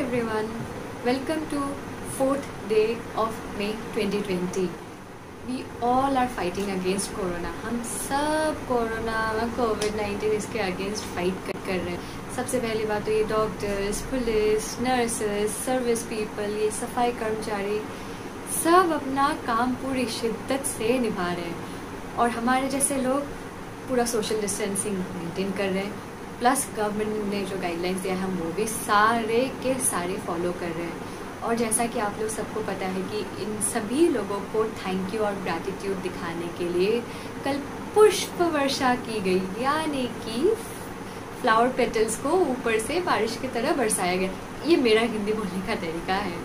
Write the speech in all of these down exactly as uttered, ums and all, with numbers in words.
everyone, welcome to fourth day of May twenty twenty. We all are fighting against Corona. हम सब corona covid nineteen इसके against fight कर, कर रहे हैं. सबसे पहली बात तो ये doctors, police, nurses, service people, ये सफाई कर्मचारी सब अपना काम पूरी शिद्दत से निभा रहे हैं और हमारे जैसे लोग पूरा सोशल डिस्टेंसिंग मेंटेन कर रहे हैं. प्लस गवर्नमेंट ने जो गाइडलाइंस दिया है हम वो भी सारे के सारे फॉलो कर रहे हैं. और जैसा कि आप लोग सबको पता है कि इन सभी लोगों को थैंक यू और ग्रैटिट्यूड दिखाने के लिए कल पुष्प वर्षा की गई, यानी कि फ्लावर पेटल्स को ऊपर से बारिश की तरह बरसाया गया. ये मेरा हिंदी बोलने का तरीका है.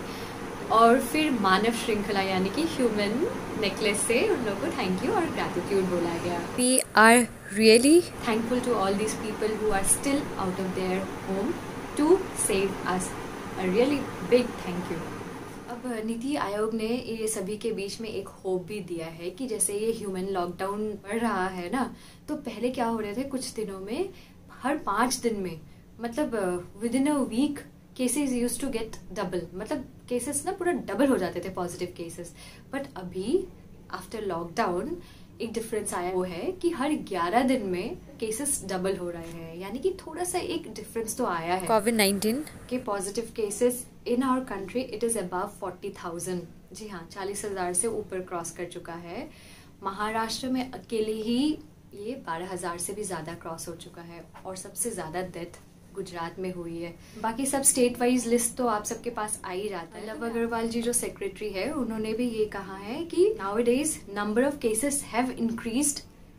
और फिर मानव श्रृंखला यानी कि ह्यूमन नेकलेस से उन लोगों को थैंक यू और ग्रैटिट्यूड बोला गया. We are really thankful to all these people who are still out of their home to save us. A really big thank you. अब नीति आयोग ने ये सभी के बीच में एक होप भी दिया है कि जैसे ये ह्यूमन लॉकडाउन बढ़ रहा है ना, तो पहले क्या हो रहे थे कुछ दिनों में हर पाँच दिन में मतलब within a week cases use to get double, मतलब केसेस ना पूरा डबल हो जाते थे पॉजिटिव केसेस. बट अभी आफ्टर लॉकडाउन एक डिफरेंस आया, वो है कि हर ग्यारह दिन में केसेस डबल हो रहे हैं, यानी कि थोड़ा सा एक डिफरेंस तो आया है. कोविड नाइन्टीन के positive cases in our country it is above forty thousand. जी हाँ, चालीस हजार से ऊपर क्रॉस कर चुका है. महाराष्ट्र में अकेले ही ये बारह हजार से भी ज्यादा क्रॉस हो चुका है और सबसे ज्यादा डेथ गुजरात में हुई है. बाकी सब स्टेट वाइज लिस्ट तो आप सबके पास आ ही जाता है. लव अग्रवाल जी जो सेक्रेटरी है उन्होंने भी ये कहा है कि nowadays number of cases have increased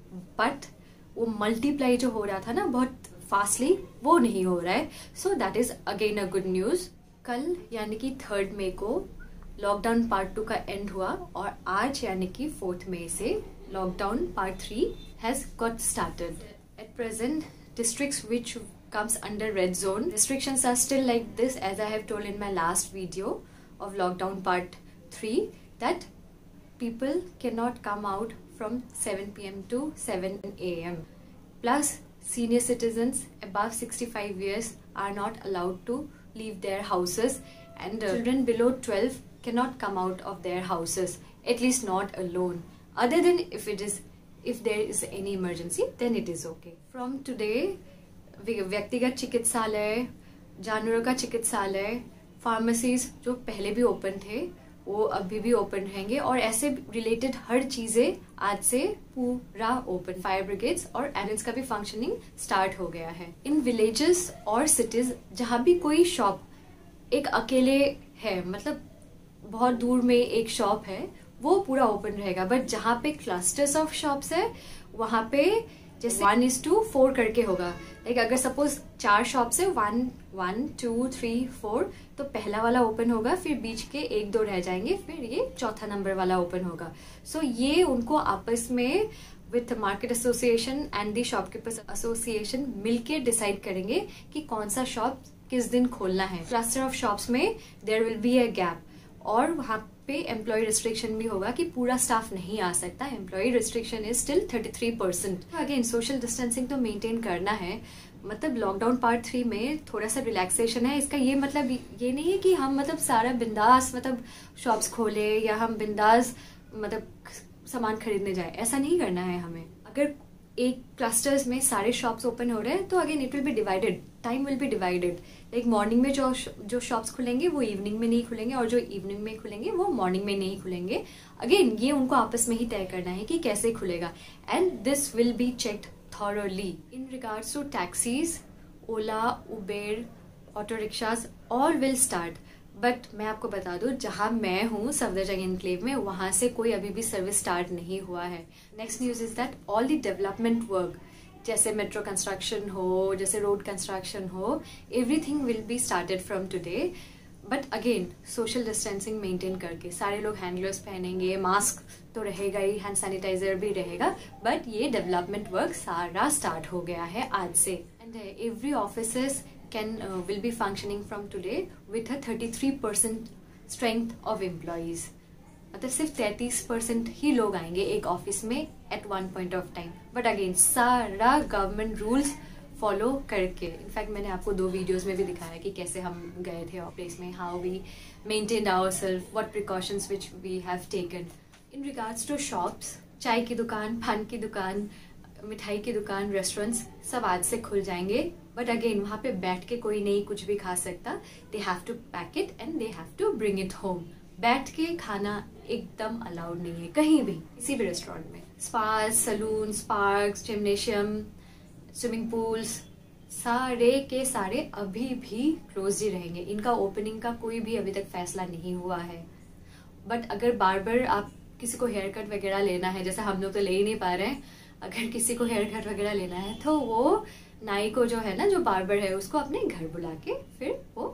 but वो मल्टीप्लाई जो हो रहा था ना बहुत फास्टली वो नहीं हो रहा है. So that is again a good news. कल यानी कि थर्ड मई को लॉकडाउन पार्ट टू का एंड हुआ और आज यानी कि फोर्थ मई से lockdown part three has got started. At present districts which comes under red zone restrictions are still like this, as I have told in my last video of lockdown part three, that people cannot come out from seven p m to seven a m plus senior citizens above sixty-five years are not allowed to leave their houses and uh, children below twelve cannot come out of their houses, at least not alone, other than if it is if there is any emergency then it is okay. From today व्यक्तिगत चिकित्सालय, जानवरों का चिकित्सालय, pharmacies जो पहले भी open थे वो अभी भी ओपन रहेंगे और ऐसे रिलेटेड हर चीजें आज से पूरा ओपन. फायर ब्रिगेड्स और एम्बुलेंस का भी फंक्शनिंग स्टार्ट हो गया है. इन विलेजेस और सिटीज जहां भी कोई शॉप एक अकेले है, मतलब बहुत दूर में एक शॉप है, वो पूरा ओपन रहेगा. बट जहाँ पे क्लस्टर्स ऑफ शॉप्स है वहां पे जैसे वन इज टू फोर करके होगा. लाइक अगर सपोज चार शॉप्स है, one one two three four, तो पहला वाला ओपन होगा, फिर बीच के एक दो रह जाएंगे, फिर ये चौथा नंबर वाला ओपन होगा. सो so, ये उनको आपस में with market association and the shopkeepers association मिलके डिसाइड करेंगे कि कौन सा शॉप किस दिन खोलना है. क्लस्टर ऑफ शॉप्स में there will be a gap और वहां पे एम्प्लॉय रिस्ट्रिक्शन भी होगा कि पूरा स्टाफ नहीं आ सकता. Employ restriction is still thirty three percent. Again social distancing तो मेंटेन करना है. मतलब लॉकडाउन पार्ट थ्री में थोड़ा सा रिलैक्सेशन है. इसका ये मतलब ये नहीं है कि हम मतलब सारा बिंदास मतलब शॉप्स खोले या हम बिंदास मतलब सामान खरीदने जाए, ऐसा नहीं करना है हमें. अगर एक क्लस्टर्स में सारे शॉप्स ओपन हो रहे हैं तो again it will be divided, time will be divided. Like morning में जो जो शॉप्स खुलेंगे वो इवनिंग में नहीं खुलेंगे और जो इवनिंग में खुलेंगे वो मॉर्निंग में नहीं खुलेंगे. अगेन ये उनको आपस में ही तय करना है कि कैसे खुलेगा and this will be checked thoroughly. In regards to taxis, Ola, Uber, auto rickshaws all will start. But मैं आपको बता दूं जहां मैं हूं सफदरजंग एनक्लेव में, वहां से कोई अभी भी सर्विस स्टार्ट नहीं हुआ है. Next news is that all the development work जैसे मेट्रो कंस्ट्रक्शन हो, जैसे रोड कंस्ट्रक्शन हो, everything will be started from today. But again social distancing maintain करके सारे लोग हैंड ग्लव्स पहनेंगे, मास्क तो रहेगा ही, हैंड सैनिटाइजर भी रहेगा. बट ये डेवलपमेंट वर्क सारा स्टार्ट हो गया है आज से. And every offices can uh, will be functioning from today with a thirty-three percent strength of employees. मतलब सिर्फ तैंतीस परसेंट ही लोग आएंगे एक ऑफिस में at one point of time. But again सारा गवर्नमेंट रूल्स फॉलो करके। इनफैक्ट मैंने आपको दो वीडियोस में भी दिखाया कि कैसे हम गए थे ऑफिस में, how we maintained ourself, what precautions which we have taken. In regards to shops, चाय की दुकान, पान की दुकान, मिठाई की दुकान, रेस्टोरेंट्स सब आज से खुल जाएंगे। बट अगेन वहाँ पे बैठ के कोई नहीं कुछ भी खा सकता। They have to pack it and they have to bring it home. बैठ के खाना एकदम अलाउड नहीं है कहीं भी, किसी भी रेस्टोरेंट में। Spas, salons, parks, gymnasium, swimming pools, सारे के सारे अभी भी क्लोज ही रहेंगे। इनका ओपनिंग का कोई भी अभी तक फैसला नहीं हुआ है। बट अगर बार्बर, आप किसी को हेयर कट वगैरह लेना है, जैसे हम लोग तो ले ही नहीं पा रहे हैं, अगर किसी को हेयर कट वगैरह लेना है तो वो नाई को जो है ना, जो बार्बर है, उसको अपने घर बुला के फिर वो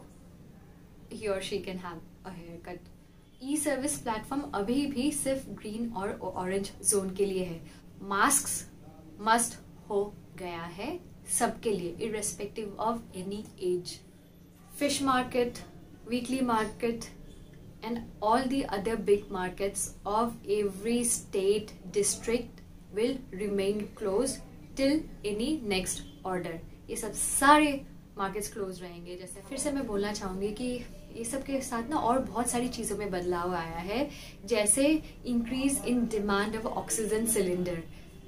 ही और she can have a hair cut. E service platform अभी भी सिर्फ ग्रीन और ऑरेंज जोन के लिए है। मास्क्स मस्ट हो गया है सबके लिए, irrespective of any age. Fish market, weekly market and all the other big markets of every state district will remain close till any next order. ये सब सारे मार्केट्स क्लोज रहेंगे। जैसे फिर से मैं बोलना चाहूंगी कि ये सब के साथ ना और बहुत सारी चीजों में बदलाव आया है, जैसे increase in demand of oxygen cylinder.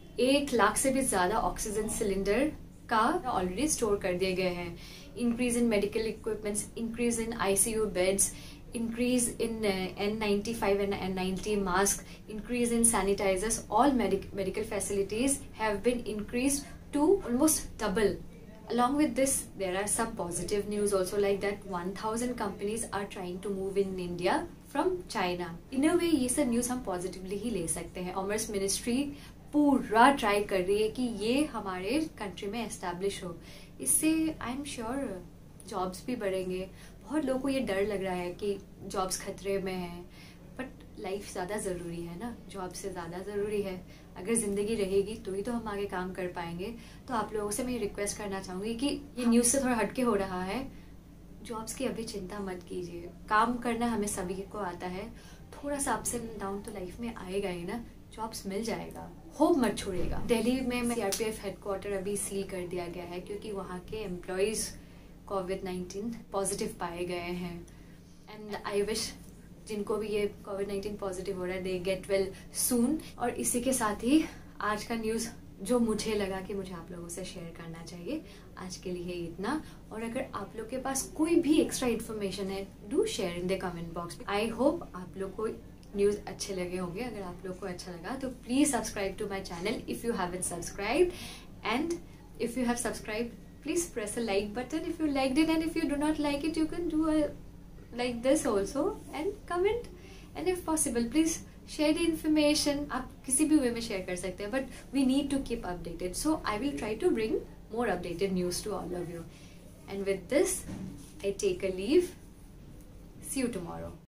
एक लाख से भी ज्यादा ऑक्सीजन सिलेंडर का ऑलरेडी स्टोर कर दिए गए हैं। Increase in medical equipments, increase in ICU beds, increase in uh, N ninety-five and N ninety mask, increase in sanitizers, all medic medical facilities have been increased to almost double. Along with this, there are some positive news also, like that one thousand companies are trying to move in India from China. In a way, ये सब news हम positively ही ले सकते हैं। Commerce ministry पूरा try कर रही है कि ये हमारे कंट्री में एस्टैब्लिश हो। इससे आई एम श्योर जॉब्स भी बढ़ेंगे। बहुत लोगों को ये डर लग रहा है कि जॉब्स खतरे में है, बट लाइफ ज़्यादा ज़रूरी है ना, जॉब से ज़्यादा ज़रूरी है। अगर ज़िंदगी रहेगी तो ही तो हम आगे काम कर पाएंगे। तो आप लोगों से मैं रिक्वेस्ट करना चाहूँगी कि ये न्यूज़ से थोड़ा हटके हो रहा है, जॉब्स की अभी चिंता मत कीजिए। काम करना हमें सभी को आता है, थोड़ा सा अप्स एंड डाउन तो लाइफ में आएगा ही ना, जॉब्स मिल जाएगा, होप मत छोड़िएगा। दिल्ली में सीआरपीएफ हेडक्वार्टर अभी सील कर दिया गया है क्योंकि वहाँ के एम्प्लॉयज़ कोविड नाइन्टीन पॉजिटिव पाए गए हैं। एंड आई विश जिनको भी ये कोविड नाइन्टीन पॉजिटिव हो रहा है, दे गेट वेल सून। और इसी के साथ ही आज का न्यूज़ जो मुझे लगा कि मुझे आप लोगों से शेयर करना चाहिए, आज के लिए इतना। और अगर आप लोग के पास कोई भी एक्स्ट्रा इन्फॉर्मेशन है, do share in the comment box. I hope आप लोग को न्यूज़ अच्छे लगे होंगे। अगर आप लोग को अच्छा लगा तो please subscribe to my channel if you haven't subscribed, and if you have subscribed please press a like button if you liked it, and if you do not like it you can do a like this also and comment, and if possible please share the information. आप किसी भी वे में share कर सकते हैं, but we need to keep updated, so I will try to bring more updated news to all of you. And with this I take a leave. See you tomorrow.